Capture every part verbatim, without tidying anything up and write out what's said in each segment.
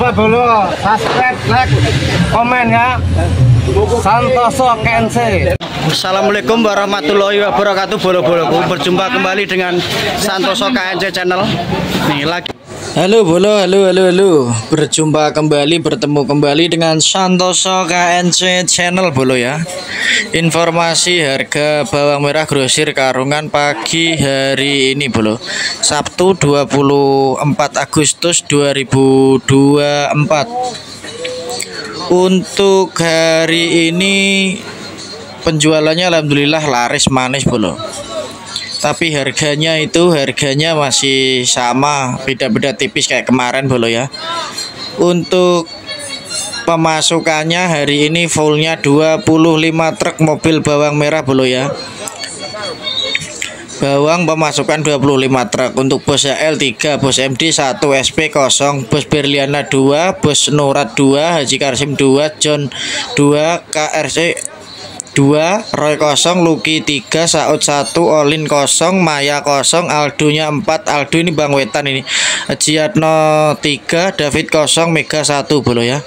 lupa bolo subscribe, like, komen ya. Santoso Kense. Assalamualaikum warahmatullahi wabarakatuh. Bolo-boloku, berjumpa kembali dengan Santoso K N C Channel. Nih lagi. Halo bolo, halo halo halo. Berjumpa kembali, bertemu kembali dengan Santoso K N C Channel bolo ya. Informasi harga bawang merah grosir Karungan pagi hari ini bolo. Sabtu dua puluh empat Agustus dua ribu dua puluh empat. Untuk hari ini penjualannya alhamdulillah laris manis bolo. Tapi harganya itu harganya masih sama, beda-beda tipis kayak kemarin bolo ya. Untuk pemasukannya hari ini fullnya dua puluh lima truk mobil bawang merah bolo ya. Bawang pemasukan dua puluh lima truk. Untuk bos H L tiga, bos M D satu, S P nol, bos Berliana dua, bos Nurat dua, Haji Karsim dua, John dua, K R C dua, Roy kosong, Lucky tiga, Saud satu, Olin kosong, Maya kosong, Aldonya empat. Aldo ini Bang Wetan ini. Haji Atno tiga, David kosong, Mega satu bolo ya.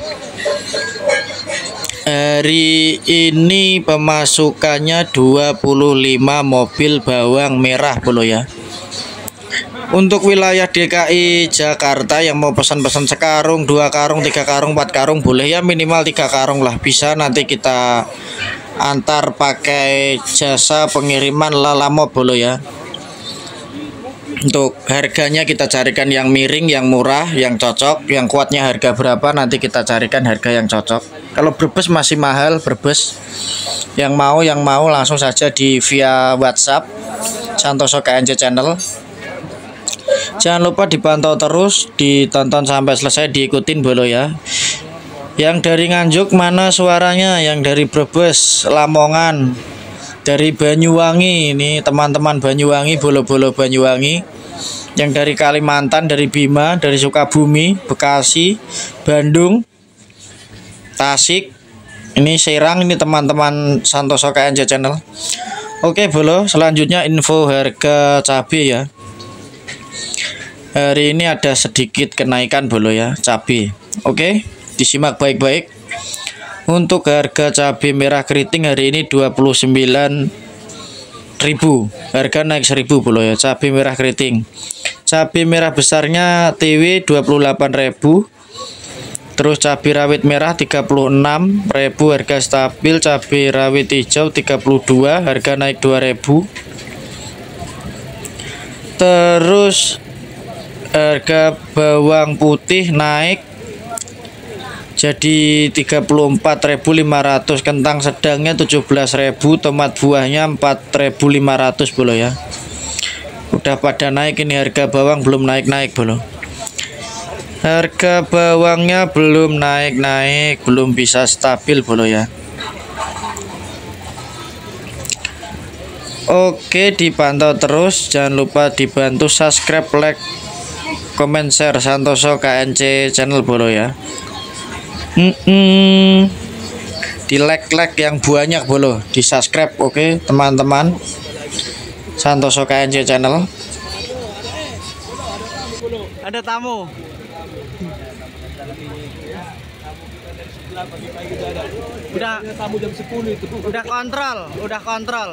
Hari ini pemasukannya dua puluh lima mobil bawang merah bolo ya. Untuk wilayah D K I Jakarta yang mau pesan-pesan sekarung, dua karung, tiga karung, empat karung boleh ya, minimal tiga karung lah bisa. Nanti kita antar pakai jasa pengiriman Lalamo bolo ya. Untuk harganya kita carikan yang miring, yang murah, yang cocok, yang kuatnya harga berapa nanti kita carikan harga yang cocok. Kalau Brebes masih mahal Brebes. Yang mau yang mau langsung saja di via WhatsApp Santoso K N C Channel. Jangan lupa dipantau terus, ditonton sampai selesai, diikutin bolo ya. Yang dari Nganjuk mana suaranya? Yang dari Brebes, Lamongan, dari Banyuwangi, ini teman-teman Banyuwangi, bolo-bolo Banyuwangi. Yang dari Kalimantan, dari Bima, dari Sukabumi, Bekasi, Bandung, Tasik, ini Serang, ini teman-teman Santoso K N C Channel. Oke bolo, selanjutnya info harga cabai ya. Hari ini ada sedikit kenaikan bolo ya, cabai. Oke, disimak baik-baik. Untuk harga cabai merah keriting hari ini dua puluh sembilan ribu. Harga naik seribu bolo ya, cabai merah keriting. Cabai merah besarnya T W dua puluh delapan ribu. Terus cabai rawit merah tiga puluh enam ribu, harga stabil. Cabai rawit hijau tiga puluh dua, harga naik dua ribu. Terus harga bawang putih naik jadi tiga puluh empat ribu lima ratus, kentang sedangnya tujuh belas ribu, tomat buahnya empat ribu lima ratus bolo ya. Udah pada naik ini, harga bawang belum naik-naik bolo. Harga bawangnya belum naik-naik, belum bisa stabil bolo ya. Oke, dipantau terus, jangan lupa dibantu subscribe, like, komen, share Santoso K N C Channel bolo ya. Mm -mm. Di like-like yang banyak bolo, di subscribe. Oke teman-teman Santoso K N C Channel. Ada tamu. Udah tamu jam sepuluh itu. Udah kontrol, udah kontrol.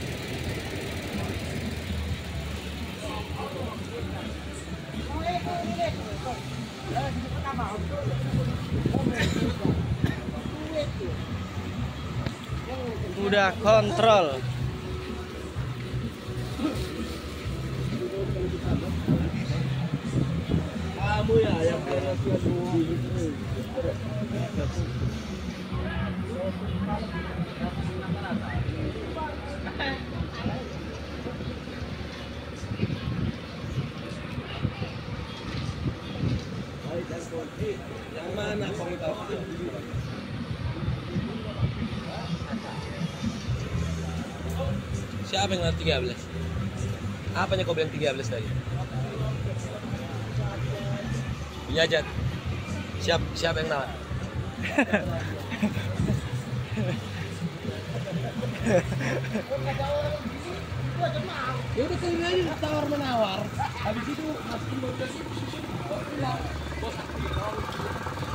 Udah kontrol. Kamu ya yang yang mana siapa yang bilang tiga belas? Apanya kau bilang tiga belas tadi? Penyajat. Siap, siapa yang nawar? Ya udah kali aja tawar menawar. Habis itu masukin bau jadi pulang. Bos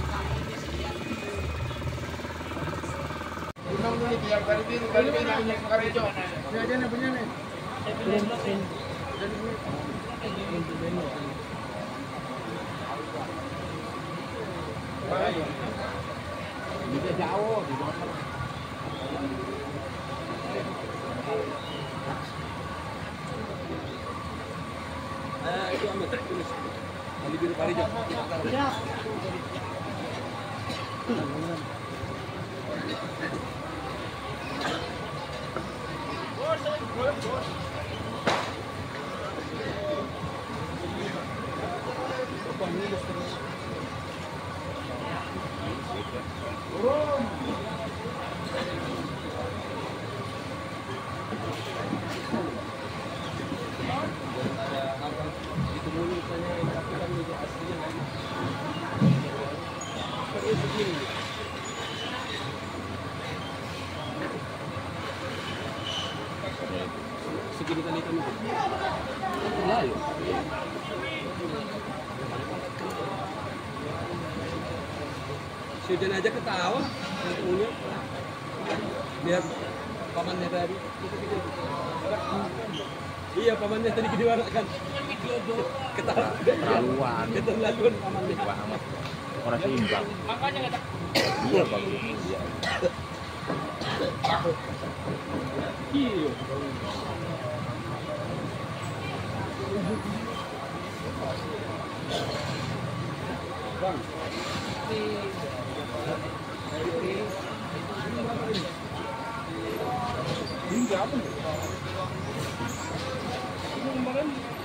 Segini kali kami lalu sudah aja ketawa yang punya lihat pamannya tadi iya pamannya tadi gede banget kan ketawa keterlaluan keterlaluan pamannya orang seimbang makanya kata iya bagus iya iya bang ini apa nih? Ini kemarin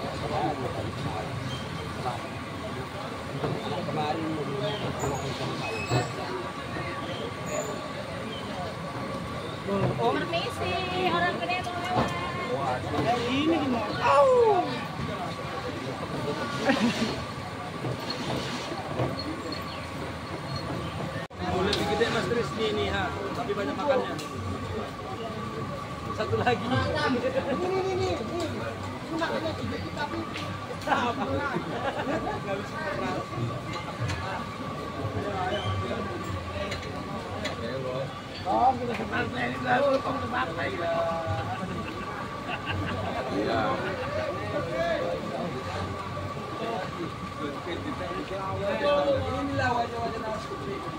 kemarin Permisi, orang gede mau lewat. wah ini gimana? Boleh lebih gede mas Tris nih nih ha, tapi banyak makannya. Satu lagi. Ini ini ini. Oh, kita sepantai ini lalu kamu sepantai lah. Iya. Inilah wajah-wajah nasi.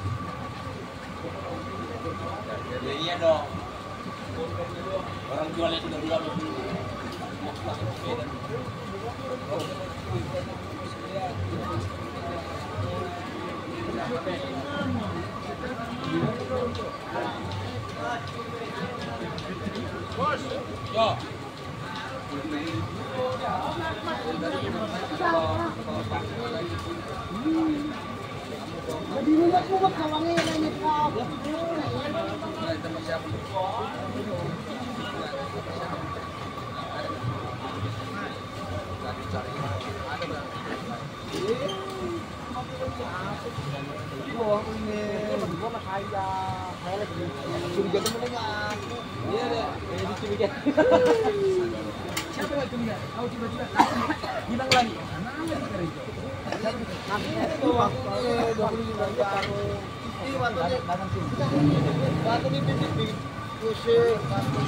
Iya dong. Orang jualnya sudah dua dulu. Bos, yo. Jadi nggak kuat kawannya nanya kau. Wah, ini gua mah kaya. Saya lagi curiga temennya aku. Iya deh, ini curiga. Siapa yang curiga? Kau tiba-tiba hilang lagi. Mana sekarang itu? Nanti itu waktu dua puluh lima tahun. Ini waktunya datang sini. Waktu ini bikin kusir,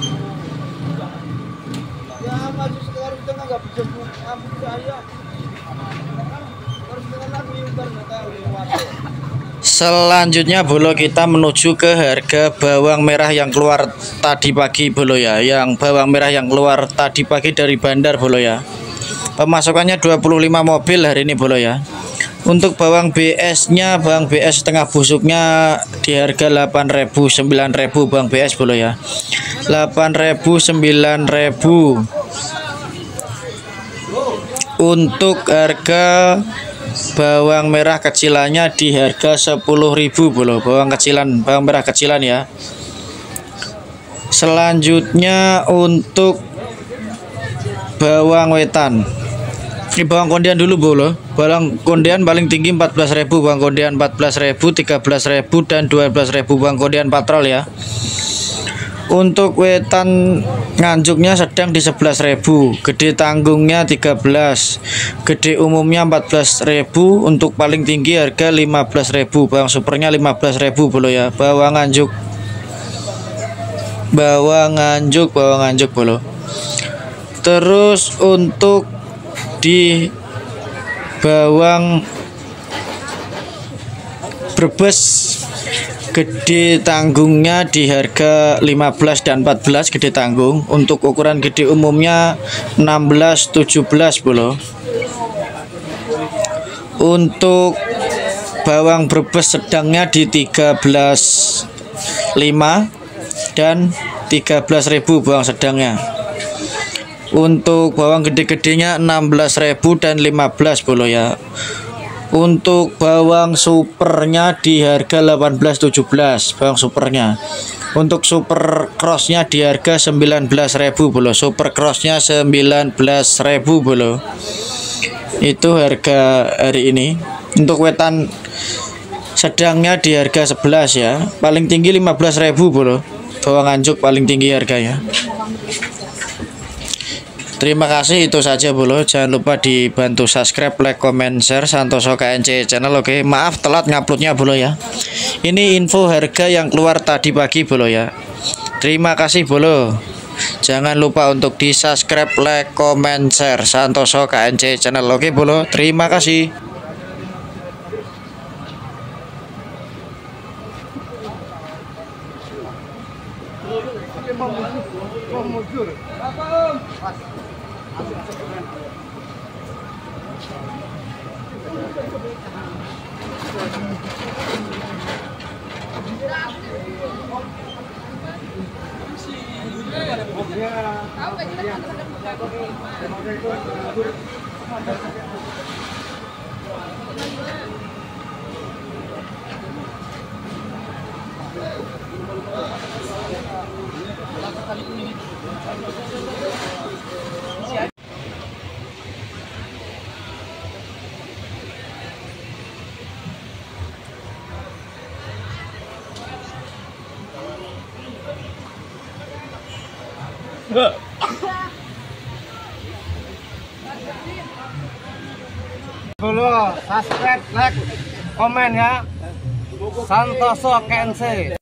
ya masih sekarang kita nggak bisa ambil saya. Harus dengan lagi karena tahu lewat. Selanjutnya bolo kita menuju ke harga bawang merah yang keluar tadi pagi bolo ya. Yang bawang merah yang keluar tadi pagi dari bandar bolo ya. Pemasukannya dua puluh lima mobil hari ini bolo ya. Untuk bawang B S-nya, bawang B S setengah busuknya di harga delapan ribu, sembilan ribu bawang B S bolo ya. delapan ribu, sembilan ribu. Untuk harga bawang merah kecilannya di harga sepuluh ribu bolo. Bawang kecilan, bawang merah kecilan ya. Selanjutnya untuk bawang wetan. Ini bawang kondian dulu bolo. Bawang kondian paling tinggi empat belas ribu, bawang kondian empat belas ribu, tiga belas ribu dan dua belas ribu bawang kondian patrol ya. Untuk wetan nganjuknya sedang di sebelas ribu, gede tanggungnya tiga belas, gede umumnya empat belas ribu, untuk paling tinggi harga lima belas ribu, bawang supernya lima belas ribu bolo ya. Bawang nganjuk bawang nganjuk, bawang nganjuk bolo. Terus untuk di bawang Brebes gede tanggungnya di harga lima belas dan empat belas gede tanggung. Untuk ukuran gede umumnya enam belas tujuh belas bolo. Untuk bawang Brebes sedangnya di tiga belas lima dan tiga belas ribu bawang sedangnya. Untuk bawang gede-gedenya enam belas ribu dan lima belas bolo ya. Untuk bawang supernya di harga delapan belas tujuh belas bawang supernya. Untuk super crossnya di harga sembilan belas ribu bolo. Super crossnya sembilan belas ribu bolo. Itu harga hari ini. Untuk wetan sedangnya di harga sebelas ya. Paling tinggi lima belas ribu bolo. Bawang anjuk paling tinggi harganya. Terima kasih, itu saja bolo. Jangan lupa dibantu subscribe, like, comment, share Santoso K N C channel. Oke, maaf telat nguploadnya bolo ya. Ini info harga yang keluar tadi pagi bolo ya. Terima kasih bolo. Jangan lupa untuk di subscribe, like, comment, share Santoso K N C channel. Oke bolo, terima kasih. Dulu subscribe, like, komen ya. Santoso K N C.